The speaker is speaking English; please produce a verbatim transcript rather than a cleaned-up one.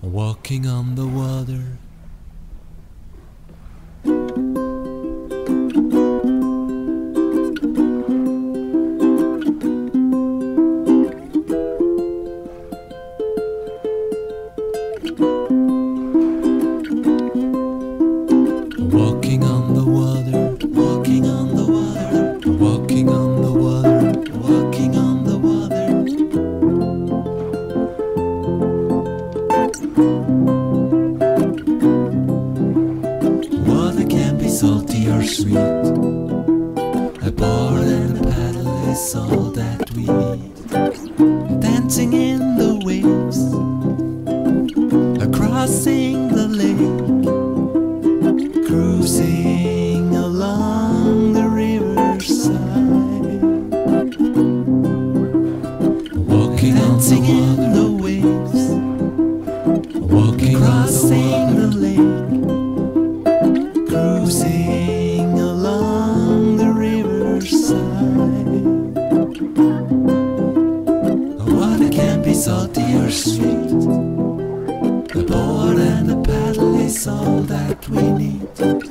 walking on the water. Walking on the water, walking on the water, walking on the water, walking on the water. Water can be salty or sweet. A board and a paddle is all that we need. Dancing in the waves, crossing the lake, cruising along the riverside, walking dancing on the waves, walking crossing the lake, cruising along the riverside. Water can be salty or sweet. The board and the paddle is all that we need.